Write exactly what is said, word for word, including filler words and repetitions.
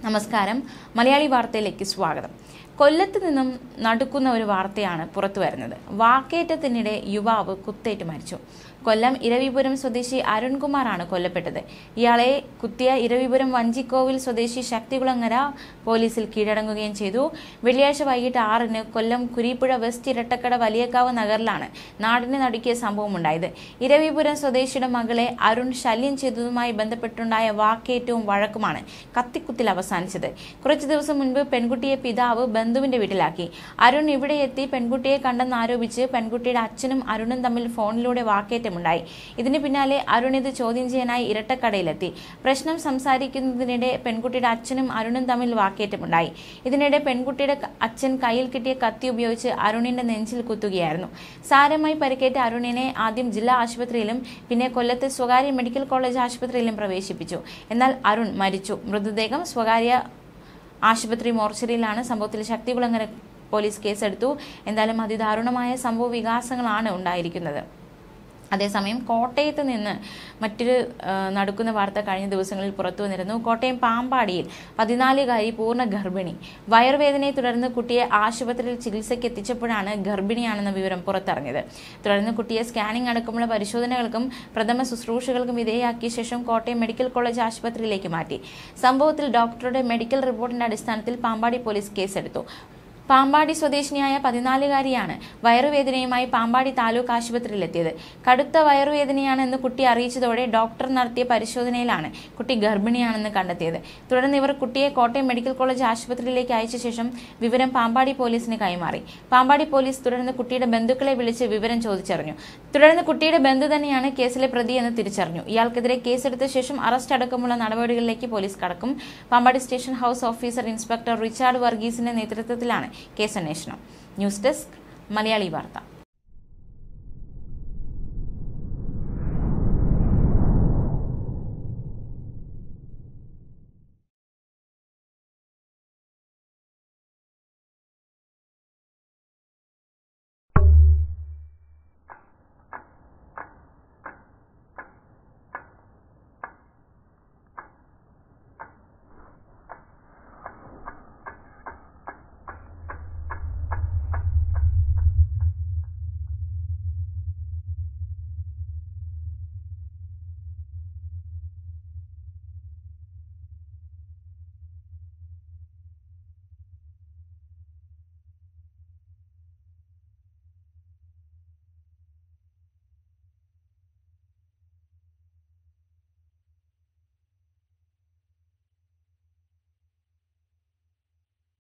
നമസ്കാരം, മലയാളി വാർത്തയിലേക്ക് സ്വാഗതം. കൊല്ലത്ത് നിന്നും നടുക്കുന്ന ഒരു വാർത്തയാണ് പുറത്തു വരുന്നത്. വാക്കേറ്റത്തിനിടെ യുവാവ് കുത്തേറ്റ് മരിച്ചു. കൊല്ലം ഇരവിപുരം സ്വദേശി അരുൺകുമാറാണ് കൊല്ലപ്പെട്ടത്. ഇയാളെ കുത്തിയ ഇരവിപുരം വഞ്ചിക്കോവിൽ സ്വദേശി ശക്തികുളങ്ങര പോലീസിൽ കീഴടങ്ങുകയും ചെയ്തു. വെള്ളിയാഴ്ച വൈകിട്ട് ആറിന് കൊല്ലം കുരീപ്പുഴ വെസ്റ്റ് ഇരട്ടക്കട വലിയക്കാവ് നഗറിലാണ് നാടിനെ നടുക്കിയ സംഭവമുണ്ടായത്. ഇരവിപുരം സ്വദേശിയുടെ മകളെ അരുൺ ശല്യം ചെയ്തതുമായി ബന്ധപ്പെട്ടുണ്ടായ വാക്കേറ്റവും വഴക്കുമാണ് കത്തിക്കുത്തിൽ അവസാനിച്ചത്. കുറച്ചു ദിവസം മുൻപ് പെൺകുട്ടിയെ പിതാവ് ബന്ധുവിന്റെ വീട്ടിലാക്കി. അരുൺ ഇവിടെ എത്തി പെൺകുട്ടിയെ കണ്ടെന്നാരോപിച്ച് പെൺകുട്ടിയുടെ അച്ഛനും അരുണും തമ്മിൽ ഫോണിലൂടെ വാക്കേറ്റമുണ്ടായി. ഇതിന് പിന്നാലെ അരുൺ ഇത് ചോദ്യം ചെയ്യാനായി ഇരട്ടക്കടയിലെത്തി. പ്രശ്നം സംസാരിക്കുന്നതിനിടെ പെൺകുട്ടിയുടെ അച്ഛനും അരുണും തമ്മിൽ വാക്കേറ്റമുണ്ടായി. ഇതിനിടെ പെൺകുട്ടിയുടെ അച്ഛൻ കയ്യിൽ കിട്ടിയ കത്തി ഉപയോഗിച്ച് അരുണിന്റെ നെഞ്ചിൽ കുത്തുകയായിരുന്നു. സാരമായി പരിക്കേറ്റ അരുണിനെ ആദ്യം ജില്ലാ ആശുപത്രിയിലും പിന്നെ കൊല്ലത്തെ സ്വകാര്യ മെഡിക്കൽ കോളേജ് ആശുപത്രിയിലും പ്രവേശിപ്പിച്ചു. എന്നാൽ അരുൺ മരിച്ചു. മൃതദേഹം സ്വകാര്യ ആശുപത്രി മോർച്ചറിയിലാണ്. സംഭവത്തിൽ ശക്തികുളങ്ങര പോലീസ് കേസെടുത്തു. എന്തായാലും അതിദാരുണമായ സംഭവ വികാസങ്ങളാണ് ഉണ്ടായിരിക്കുന്നത്. അതേസമയം കോട്ടയത്ത് നിന്ന് മറ്റൊരു നടക്കുന്ന വാർത്ത കഴിഞ്ഞ ദിവസങ്ങളിൽ പുറത്തു വന്നിരുന്നു. കോട്ടയം പാമ്പാടിയിൽ പതിനാലുകാരി പൂർണ്ണ ഗർഭിണി. വയറുവേദനയെ തുടർന്ന് കുട്ടിയെ ആശുപത്രിയിൽ ചികിത്സയ്ക്ക് എത്തിച്ചപ്പോഴാണ് ഗർഭിണിയാണെന്ന വിവരം പുറത്തറിഞ്ഞത്. തുടർന്ന് കുട്ടിയെ സ്കാനിംഗ് അടക്കമുള്ള പരിശോധനകൾക്കും പ്രഥമ ശുശ്രൂഷകൾക്കും വിധേയമാക്കിയ ശേഷം കോട്ടയം മെഡിക്കൽ കോളേജ് ആശുപത്രിയിലേക്ക് മാറ്റി. സംഭവത്തിൽ ഡോക്ടറുടെ മെഡിക്കൽ റിപ്പോർട്ടിന്റെ അടിസ്ഥാനത്തിൽ പാമ്പാടി പോലീസ് കേസെടുത്തു. പാമ്പാടി സ്വദേശിനിയായ പതിനാലുകാരിയാണ് വയറുവേദനയുമായി പാമ്പാടി താലൂക്ക് ആശുപത്രിയിലെത്തിയത്. കടുത്ത വയറുവേദനയാണെന്ന് കുട്ടി അറിയിച്ചതോടെ ഡോക്ടർ നടത്തിയ പരിശോധനയിലാണ് കുട്ടി ഗർഭിണിയാണെന്ന് കണ്ടെത്തിയത്. തുടർന്ന് ഇവർ കുട്ടിയെ കോട്ടയം മെഡിക്കൽ കോളേജ് ആശുപത്രിയിലേക്ക് അയച്ച ശേഷം വിവരം പാമ്പാടി പോലീസിന് കൈമാറി. പാമ്പാടി പോലീസ് തുടർന്ന് കുട്ടിയുടെ ബന്ധുക്കളെ വിളിച്ച് വിവരം ചോദിച്ചറിഞ്ഞു. തുടർന്ന് കുട്ടിയുടെ ബന്ധു തന്നെയാണ് കേസിലെ പ്രതി എന്ന് തിരിച്ചറിഞ്ഞു. ഇയാൾക്കെതിരെ കേസെടുത്ത ശേഷം അറസ്റ്റ് അടക്കമുള്ള നടപടികളിലേക്ക് പോലീസ് കടക്കും. Pampady station house officer inspector Richard വർഗീസിന്റെ നേതൃത്വത്തിലാണ് കേസന്വേഷണം. ന്യൂസ് ഡെസ്ക്, മലയാളി വാർത്ത.